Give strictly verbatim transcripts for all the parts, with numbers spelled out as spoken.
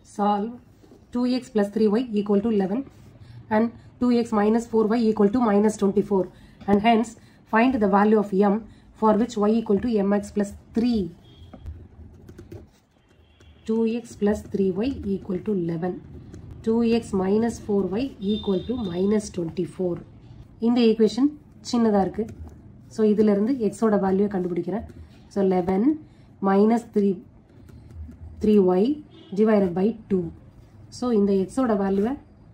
solve two x plus three y equal to eleven and two x minus four y equal to minus twenty-four, and hence find the value of m for which y equal to mx plus three. two x plus three y equal to eleven. two x minus four y equal to minus twenty-four. இந்த equation சின்னதா இருக்கு. So இதில இருந்து x ஓட value கண்டுபிடிக்கிறேன். So eleven minus three three y divided by two. So இந்த x ஓட வேல்யூவை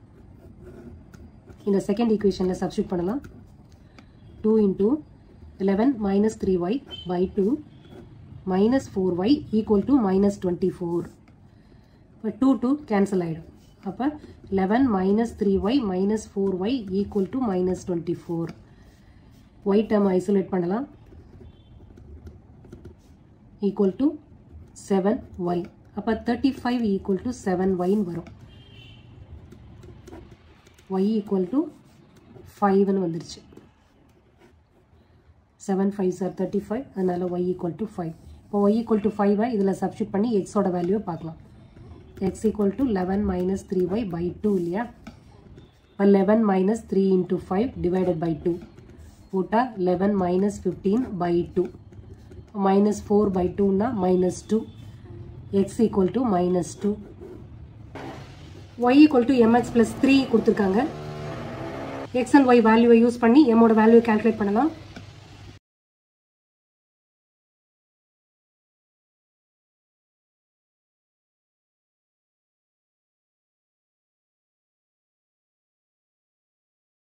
இந்த second equationல substitute பண்ணலாம். two into eleven minus three y by two minus four y equal to minus twenty-four. இப்போ two two cancel ஆயிடும். அப்போ eleven minus three y minus four y equal to minus twenty-four. y term isolate பண்ணலாம். equal to seven y. அப்போ thirty-five equal to seven y வரும். y equal to five ன்னு வந்துருச்சு. seven fives are thirty-five. அதனால y equal to five. இப்போ y equal to five இதில் substitute பண்ணி x ஓட வேல்யூ பார்க்கலாம். x equal to eleven minus three y by two இல்லையா? eleven minus three into five divided by two. போட்டா eleven minus fifteen by two. minus four by two னா minus two. x equal to minus two. y equal to mx plus three கொடுத்திருக்காங்க. x and y வேல்யூவை use பண்ணி m ஓட வேல்யூவை calculate பண்ணலாம்.